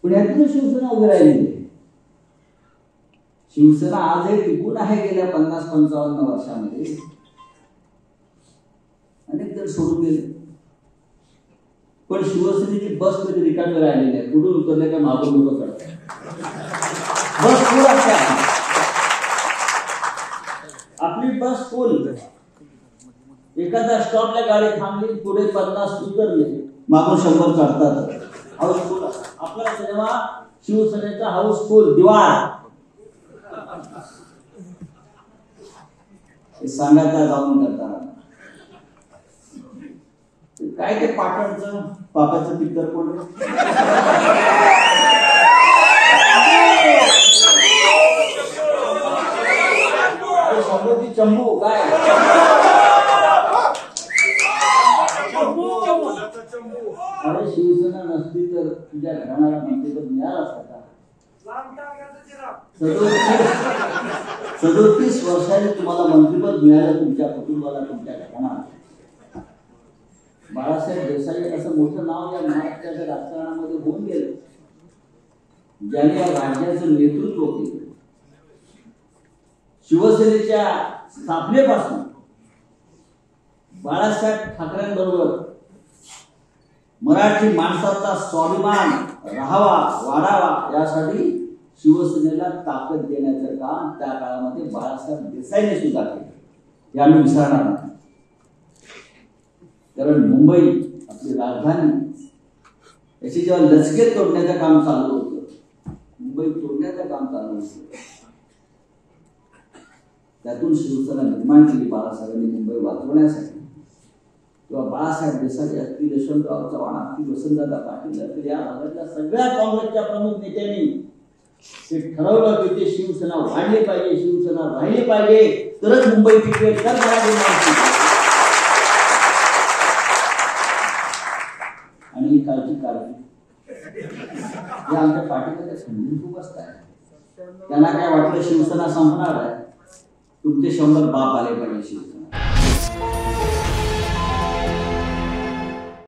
पुण्यातून शिवसेना उभी राहिली. शिवसेना आजही टिकून आहे. गेल्या 50-55 वर्षामध्ये अनेक जण सोडून गेले, पण शिवसेनेची बस कधी रिकामी राहिलेली आहे. कुठून उतरले का मागून लोक करतात. बस फुल असते. आपली बस फुल. एखाद्या स्टॉपला गाडी थांबली, पुढे 50 उतरले, मागून 100 चढतात. हाऊसफुल. आपला सिनेमा शिवसेनेचा हाऊसफुल. दिवार हे सांगायचा जाऊन करताना काय ते पाटणचं पापाचं पिक्चर कोण शंभूची चंबू काय अरे शिवसेना नसती तर तुझ्या घराण्याला मंत्रिपद मिळालं असतं का? 37 वर्षांनी तुम्हाला मंत्रिपद मिळालं, तुमच्या कुटुंबाला, तुमच्या घराण्याला. बाळासाहेब देसाई असं मोठं नाव या महाराष्ट्राच्या राजकारणामध्ये होऊन गेलं, ज्याने या राज्याचं नेतृत्व केलं. शिवसेनेच्या स्थापनेपासून बाळासाहेब ठाकरेंबरोबर मराठी माणसाचा स्वाभिमान राहावा, वाढावा यासाठी शिवसेनेला ताकद देण्याचं काम त्या काळामध्ये बाळासाहेब देसाईने सुद्धा केलं. हे आम्ही विसरणार नाही. कारण मुंबई आपली राजधानी याची जेव्हा लचके तोडण्याचं काम चालू होतं, मुंबई तोडण्याचं काम चालू होतं, त्यातून शिवसेना निर्माण केली बाळासाहेबांनी मुंबई वाचवण्यासाठी. किंवा बाळासाहेब देसाई असतील, यशवंतराव चव्हाण असतील, वसंतदादा पाटील असतील, या भागातल्या सगळ्या काँग्रेसच्या प्रमुख नेत्यांनी ते ठरवलं की ते शिवसेना वाढली पाहिजे, शिवसेना राहिली पाहिजे, तरच मुंबई टिकेल, तर आणि ही काळजी हे आमच्या पाठीमध्ये समजून खूप असतात. त्यांना काय वाटलं शिवसेना संपणार आहे, तुमचे 100 बाप आले पाहिजे शिवसेना.